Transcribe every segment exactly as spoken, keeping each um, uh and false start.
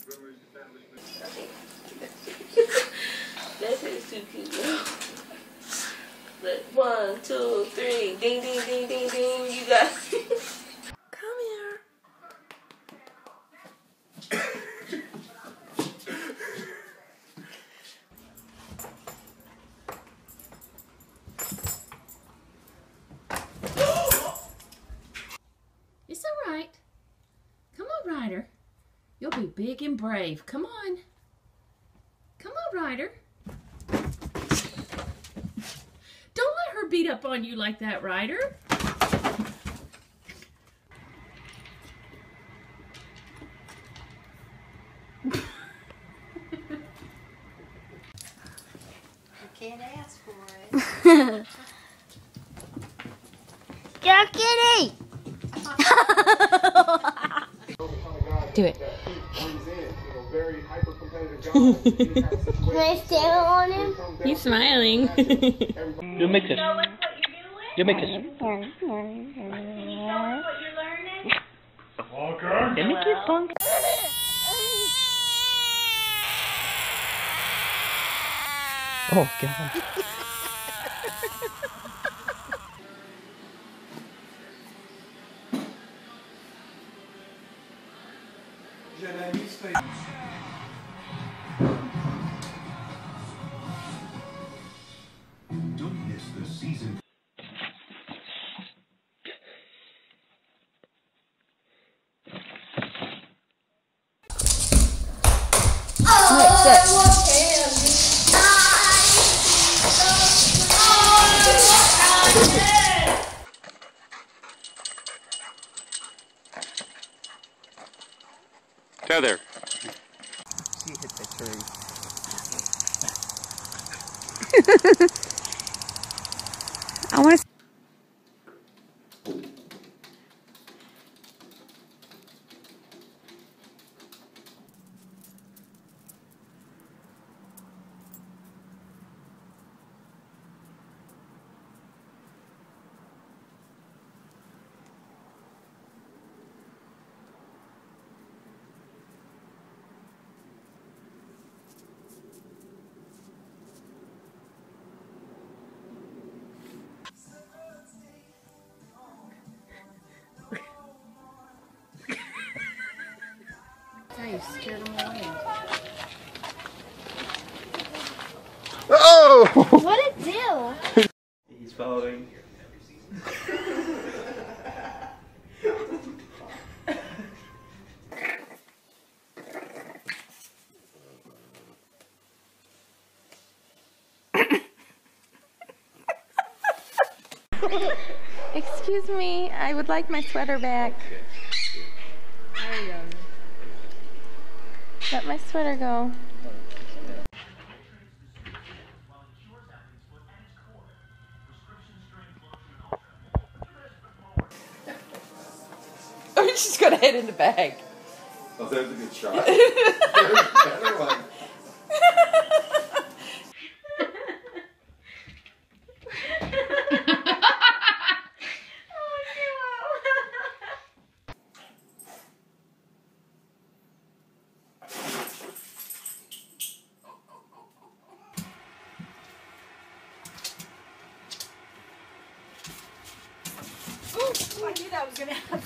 That's it, too cute. Look, one, two, three. Ding, ding, ding, ding, ding. You got come here. It's all right. Come on, Ryder. You'll be big and brave. Come on. Come on, Ryder. Don't let her beat up on you like that, Ryder. You can't ask for it. Go Kitty! Do it. Can I stand on him? He's smiling. Do make this. Do make this. Let me keep on. Oh God. Don't miss the season. Tether. She hit the tree. I want to. You scared him away. Oh! What it do? He's following. excuse me, I would like my sweater back. Let my sweater go. Oh, she's got to head in the bag. Oh, that was a good shot. Better one. I knew that was going to happen.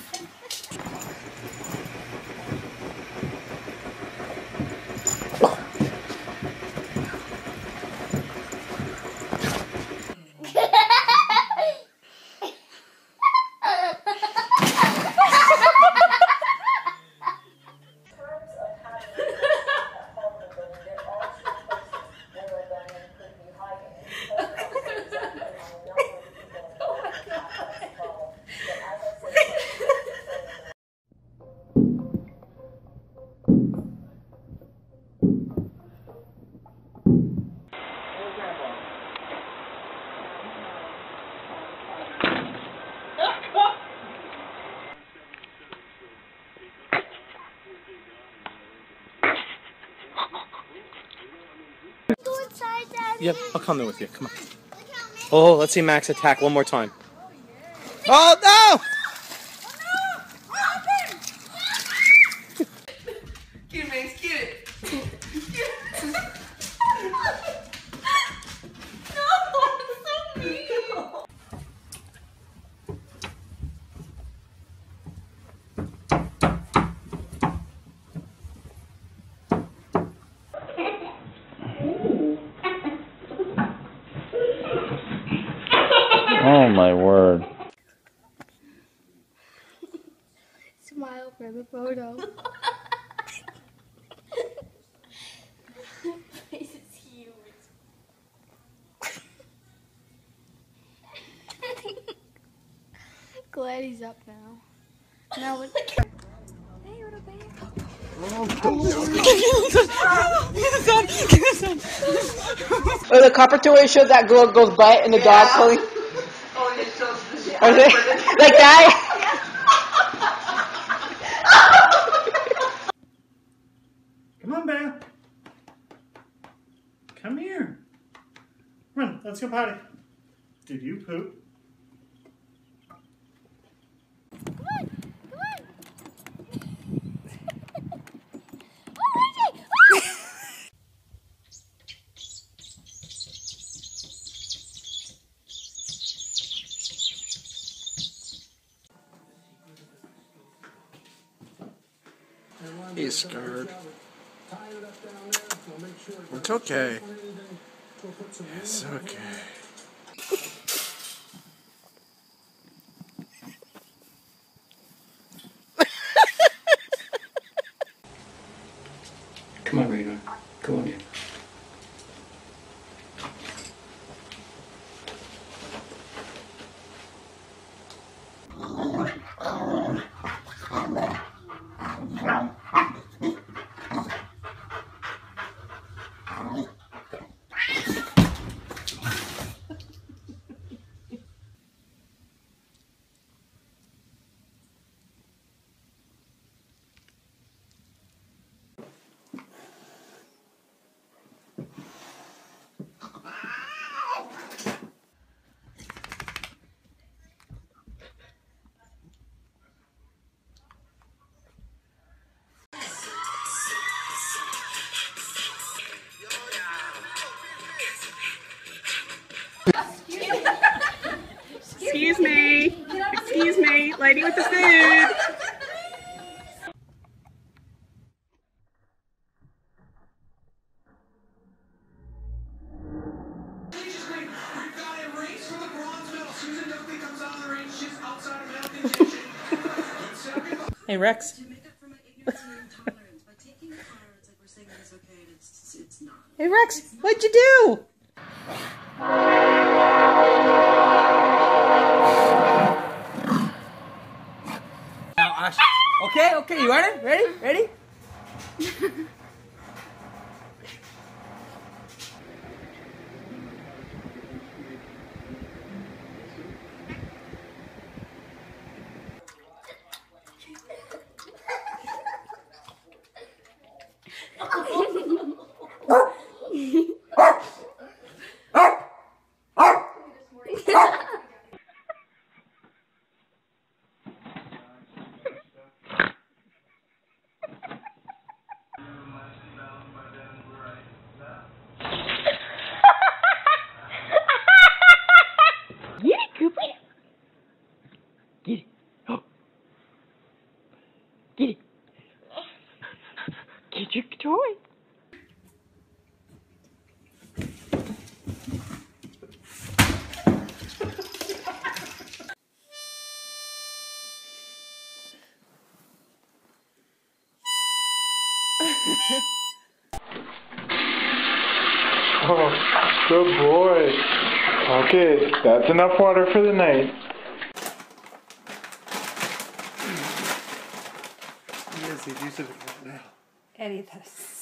Yep, I'll come there with you. Come on. Oh, let's see Max attack one more time. Oh no! Cute, Max, cute. my word. Smile for the photo. Face is huge. Glad he's up now. Now what? Hey, little bear. Or the copper toy showed that girl goes butt and the dog pulling. Oh, it shows the Or they, like that. Come on, Bear. Come here. Run, let's go potty. Did you poop? Come on, come on. He's scared. It's okay. It's okay. Come on, Radar. Go on in. Excuse me. Excuse me. Lady with the food. Hey, Rex. Hey, Rex, what'd you do? Okay, okay, you ready? Ready? Ready? Get it. Get your toy. Oh, good boy. Okay, that's enough water for the night. Yes, he used it now. Eddie, that's